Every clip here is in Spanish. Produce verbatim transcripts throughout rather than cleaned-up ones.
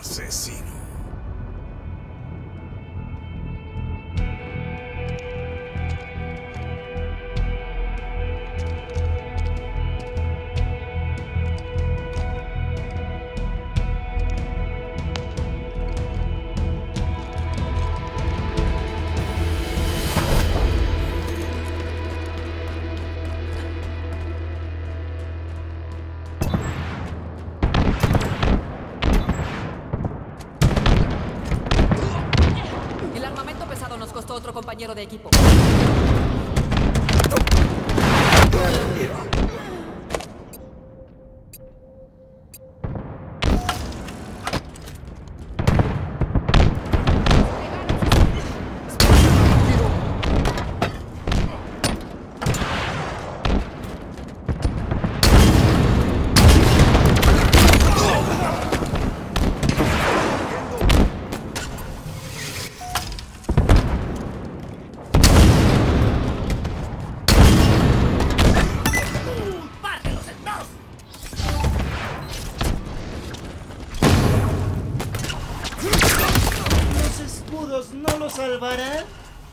Asesino. Otro compañero de equipo. ¿No lo salvarán?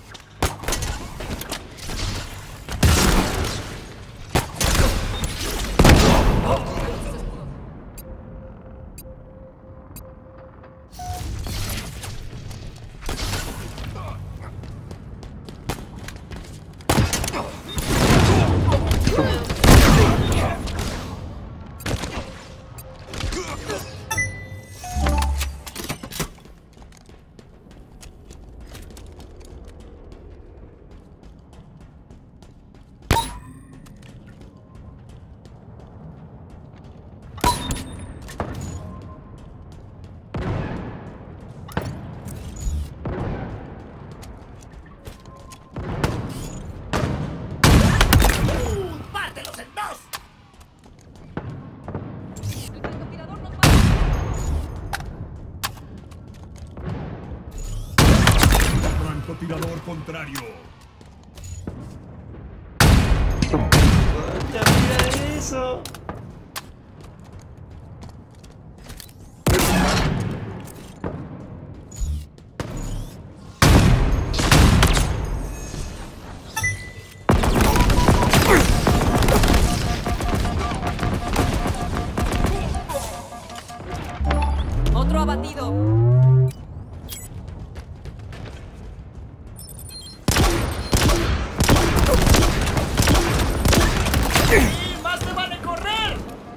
Tirador contrario. ¡Ya mira eso! Otro abatido. ¡Más te vale correr!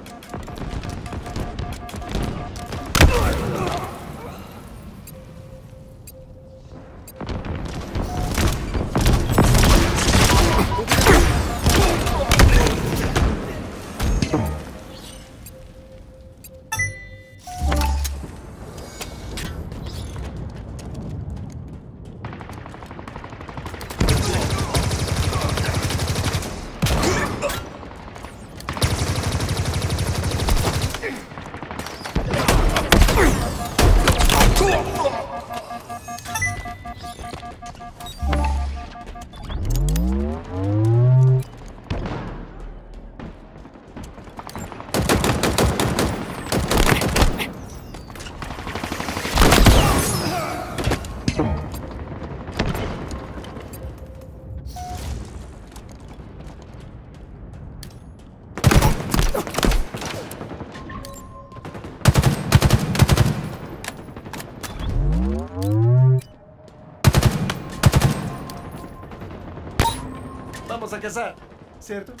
Vamos a cazar, ¿cierto?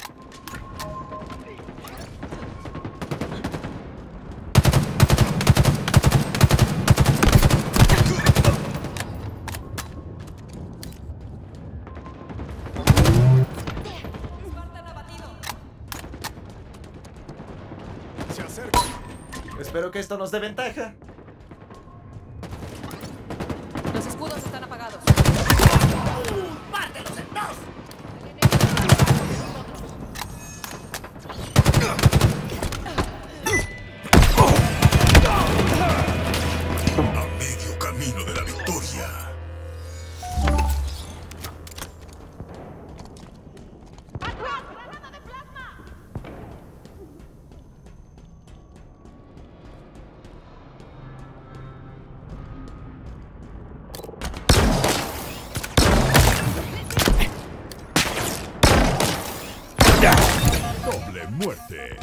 Se acerca. Espero que esto nos dé ventaja. Los escudos están apagados. ¡Pártelos en dos! A medio camino de la victoria. de muerte.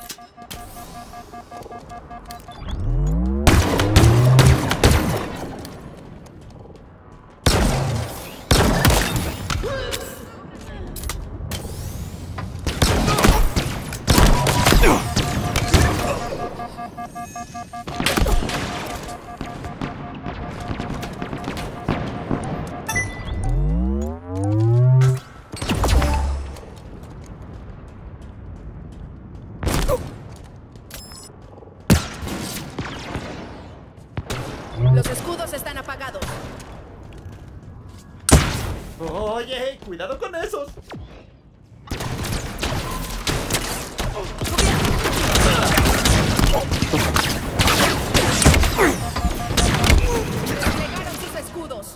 Los escudos están apagados. Oye, cuidado con esos. Desplegaron sus escudos.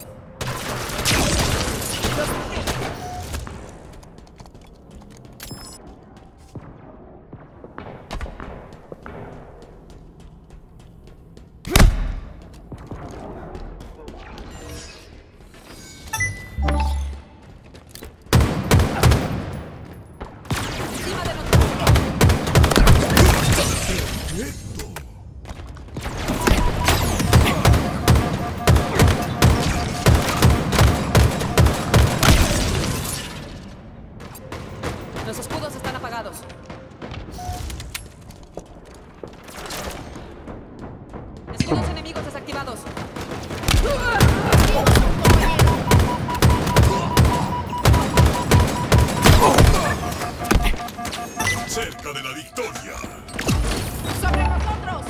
Encima de nosotros. ¡Quieto! Los escudos están apagados. Escudos enemigos desactivados. Cerca de la victoria. ¡Sobre nosotros!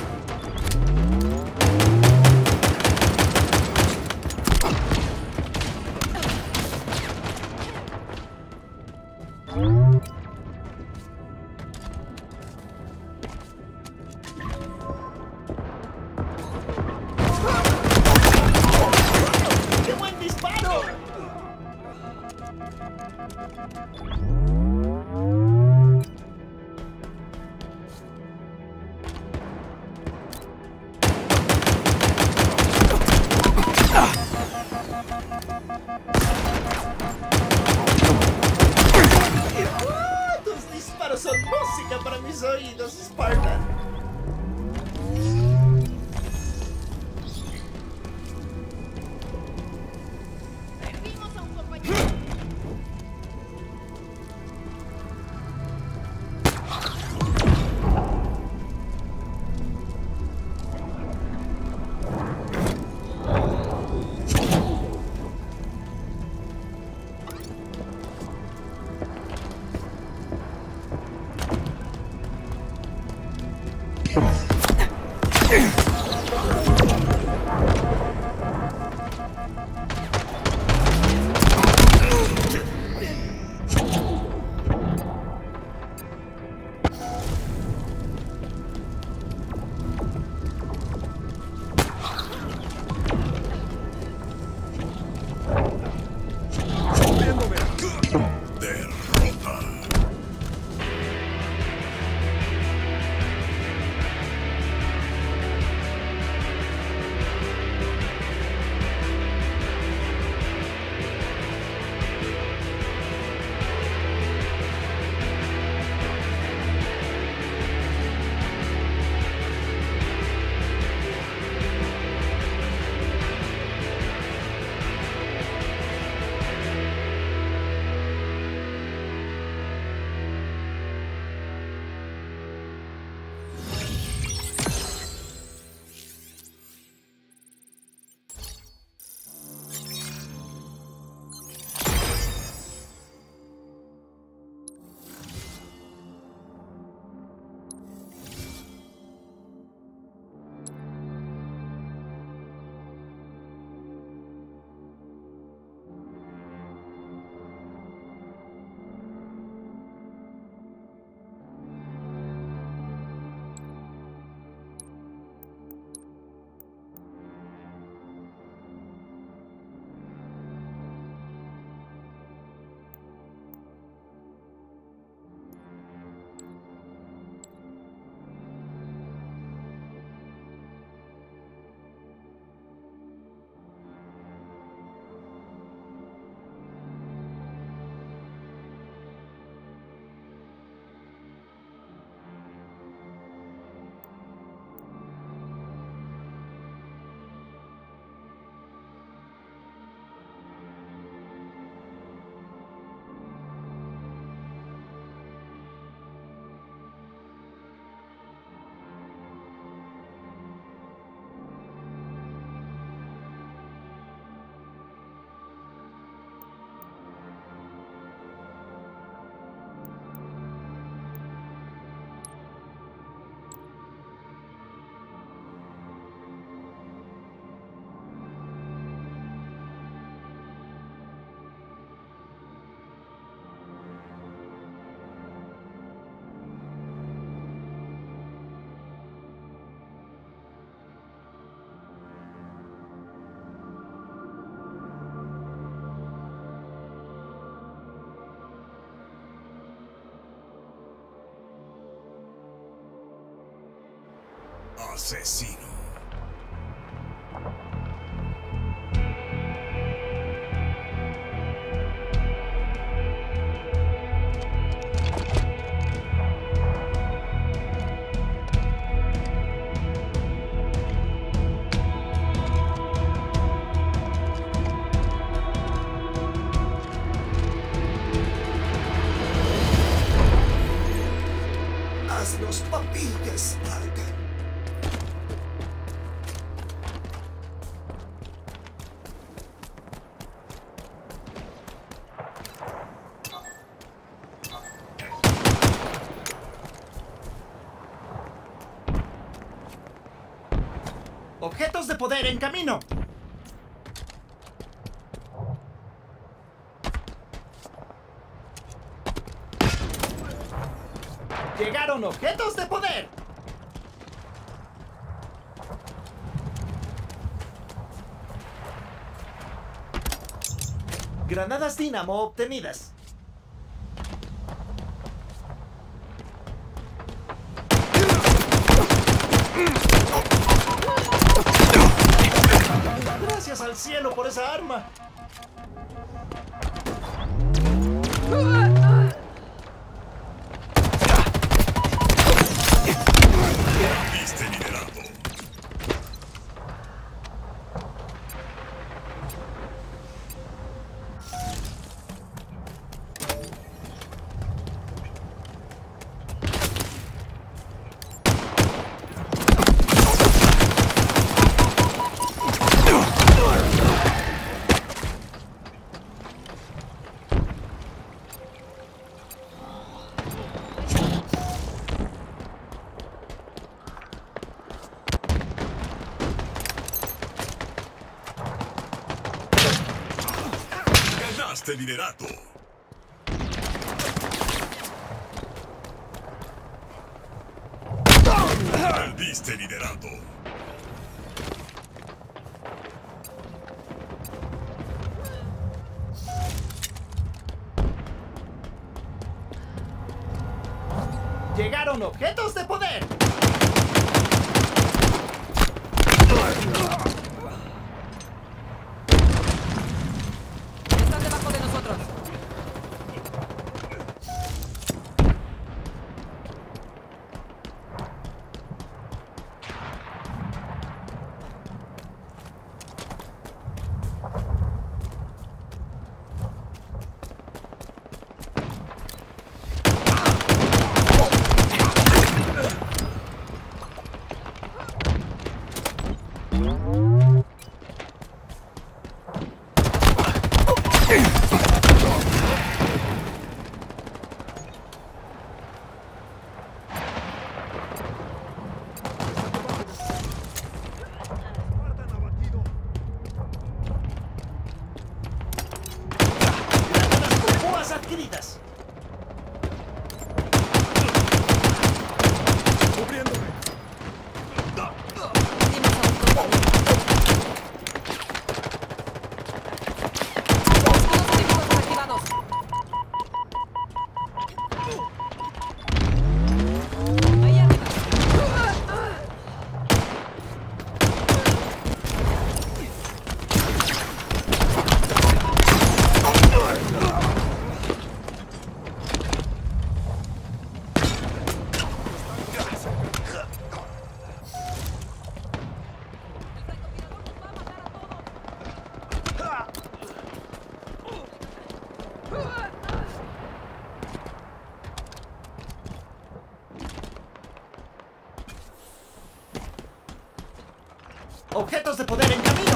¡Qué buen disparo! ¡Uh! Tus disparos son música para mis oídos, Spartan. Perdimos a un compañero. Derrota. Asesino. Haz los papillas salgan. Objetos de poder en camino. Llegaron objetos de poder. Granadas dínamo obtenidas. Gracias al cielo por esa arma. Viste liberado. Ganaste liderato. Perdiste liderato. Llegaron objetos de poder. Están debajo de nosotros. Granadas con púas adquiridas. Perdimos a un compañero. Escudos enemigos desactivados. Ahí arriba. Objetos de poder en camino.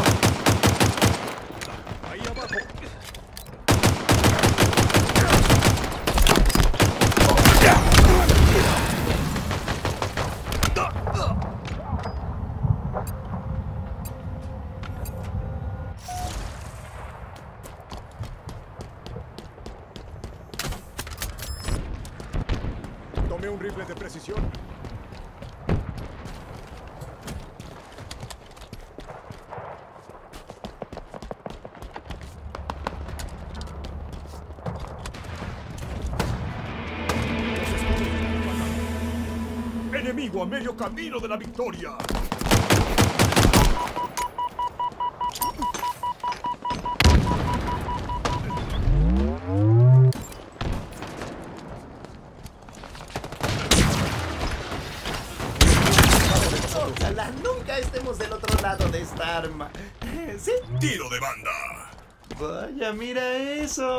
Ahí abajo. Tomé un rifle de precisión. Enemigo a medio camino de la victoria. Ojalá nunca estemos del otro lado de esta arma. ¿Sí? Tiro de banda. Vaya, mira eso.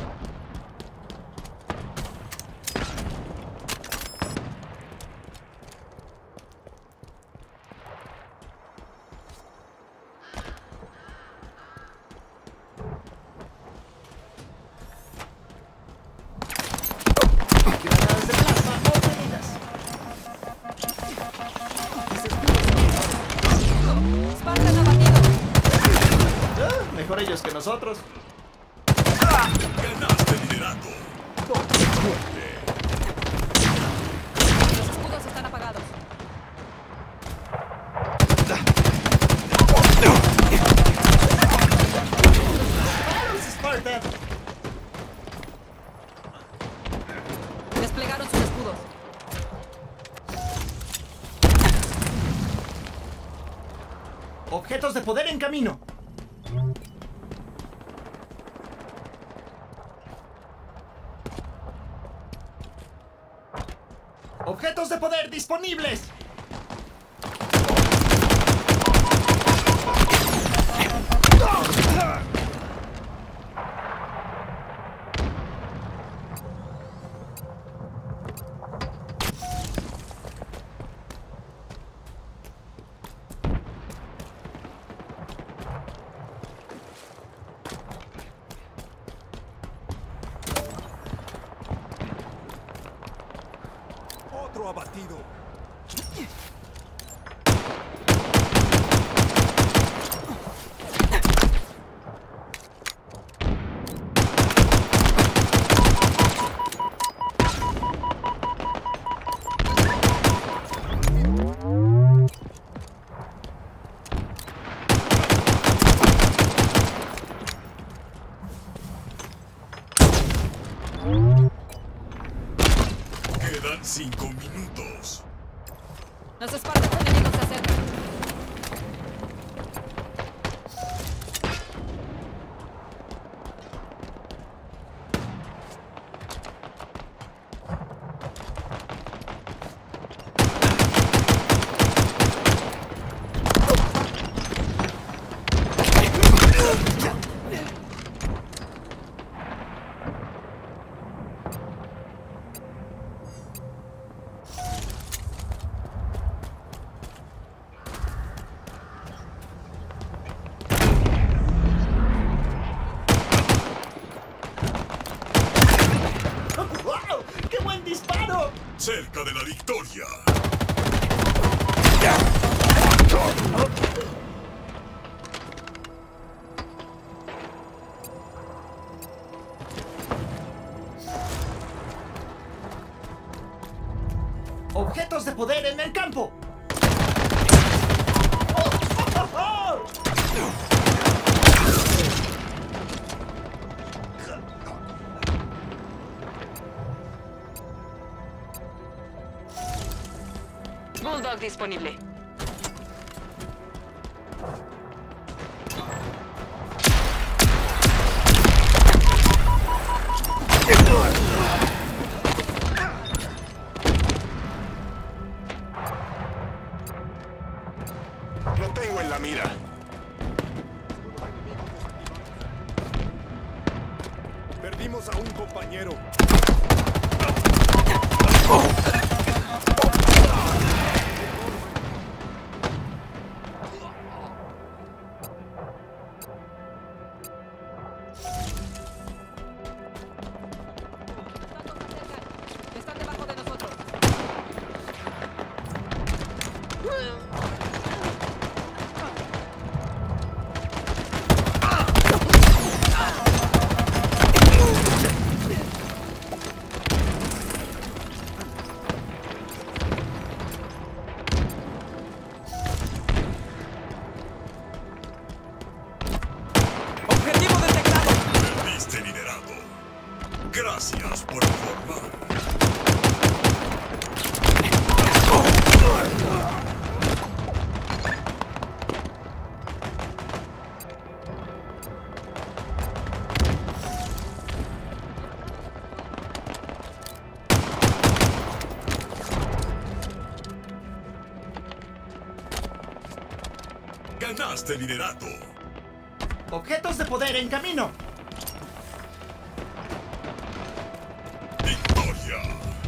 Granadas de plasma obtenidas. Spartan abatido. Ah, mejor ellos que nosotros. Ganaste liderato. Doble muerte. Los escudos están apagados. ¡Vamos, Spartan! Desplegaron sus escudos. Objetos de poder en camino. Objetos de poder disponibles. Otro abatido. Quedan cinco minutos. Los Spartans enemigos se acercan. ¡Wow! ¡Qué buen disparo! Cerca de la victoria. Objetos de poder en el campo. ¡Oh, oh, oh, oh! Bulldog disponible. Lo tengo en la mira. Perdimos a un compañero. Están debajo de nosotros. Objetivo detectado. Perdiste liderato. Gracias por informar. Tomaste liderato. Objetos de poder en camino. Victoria.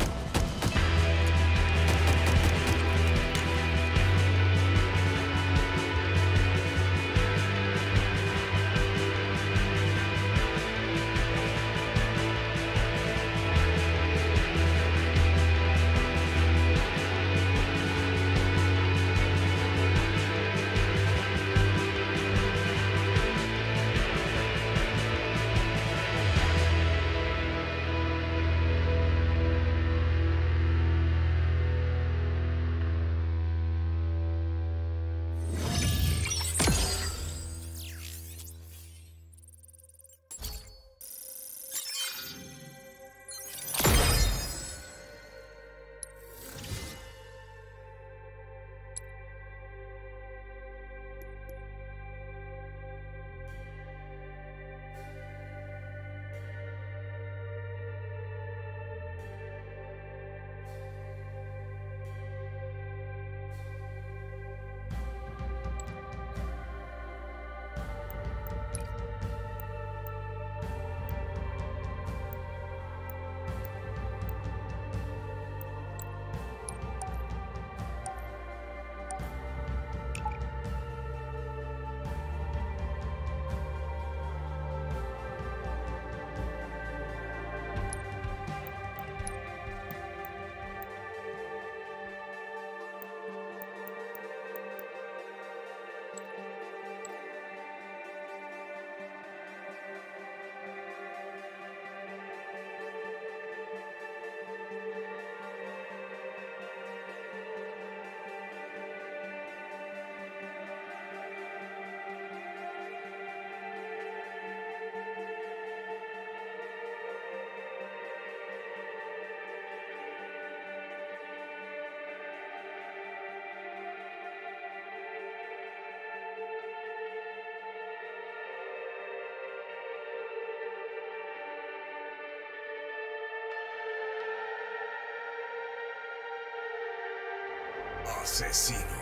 Asesino.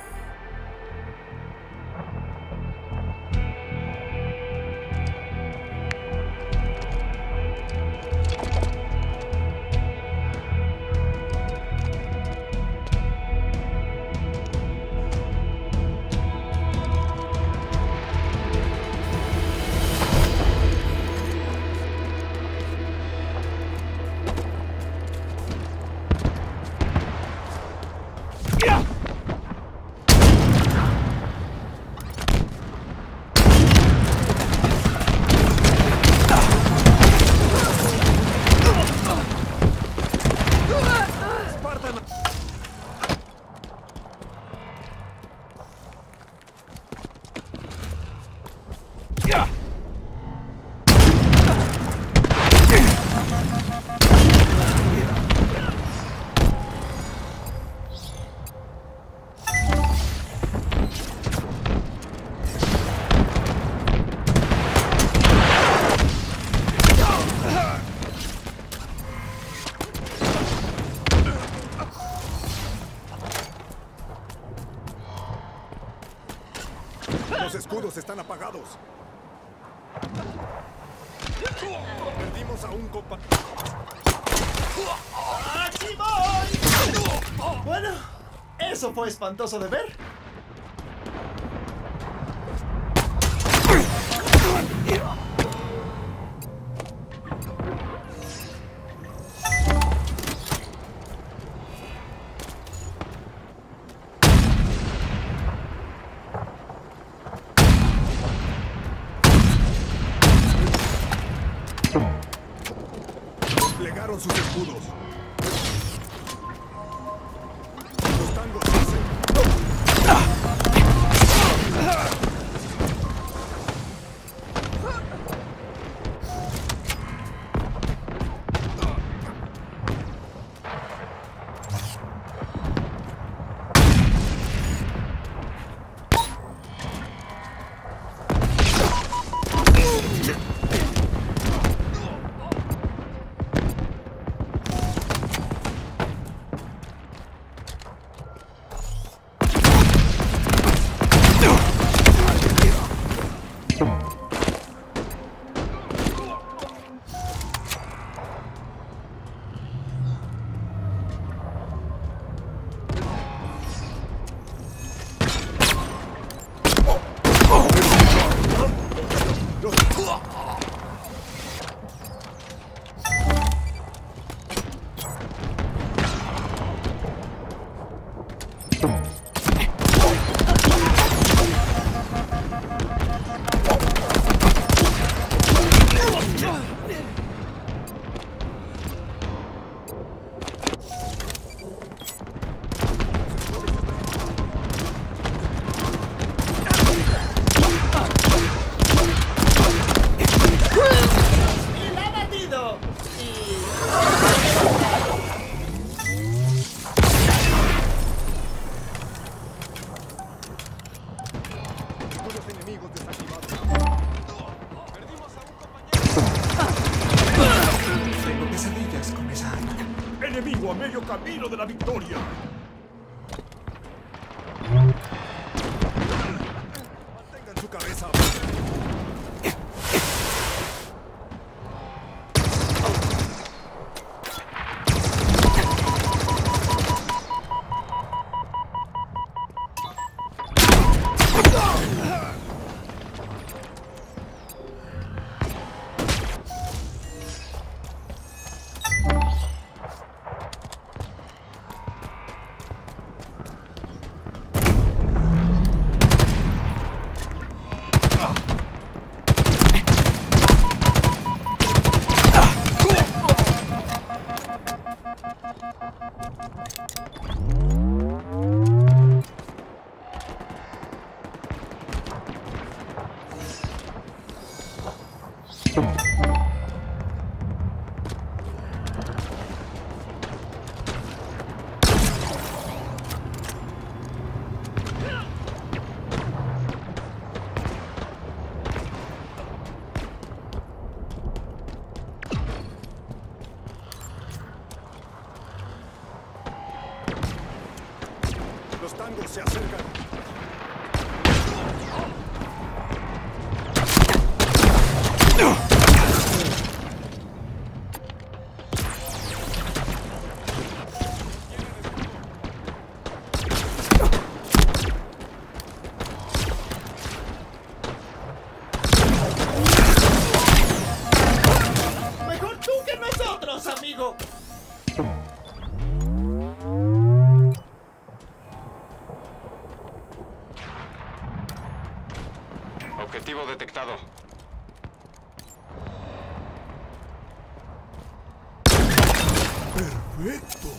Los escudos están apagados. Perdimos a un compa... ¡Aquí voy! Bueno, eso fue espantoso de ver. Desplegaron sus escudos. Los tangos hacen... enemigo a medio camino de la victoria. Mantengan su cabeza abajo. Los tangos se acercan. Mejor tú que nosotros, amigo. Objetivo detectado. ¡Perfecto!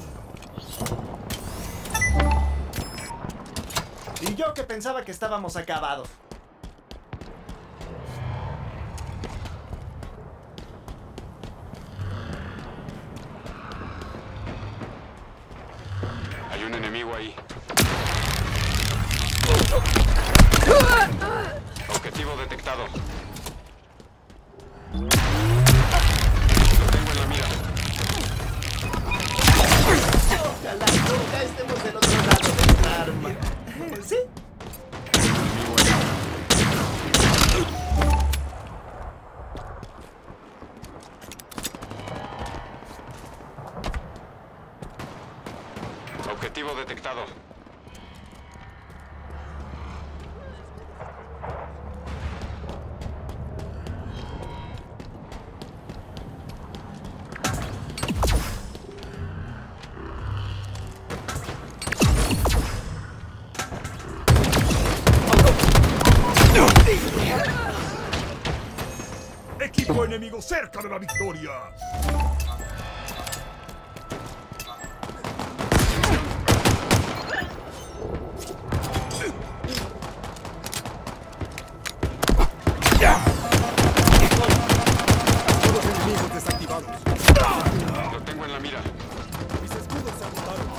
Y yo que pensaba que estábamos acabados. Hay un enemigo ahí. Objetivo detectado. Lo tengo en la mira. Ojalá nunca estemos del otro lado del arma. ¿Sí? Enemigo ahí. Objetivo detectado. Equipo enemigo cerca de la victoria. Todos enemigos desactivados. Lo tengo en la mira. Mis escudos se agotaron.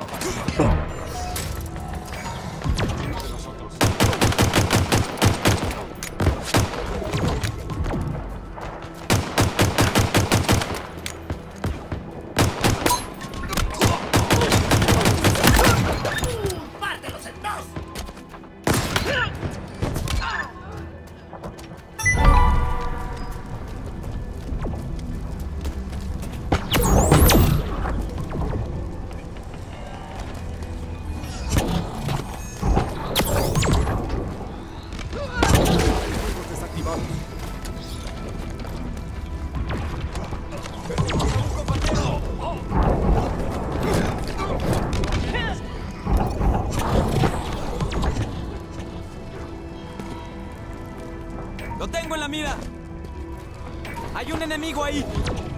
Uno de nosotros. ¡Pártelos en dos! Enemigos desactivados. ¡Lo tengo en la mira! ¡Hay un enemigo ahí!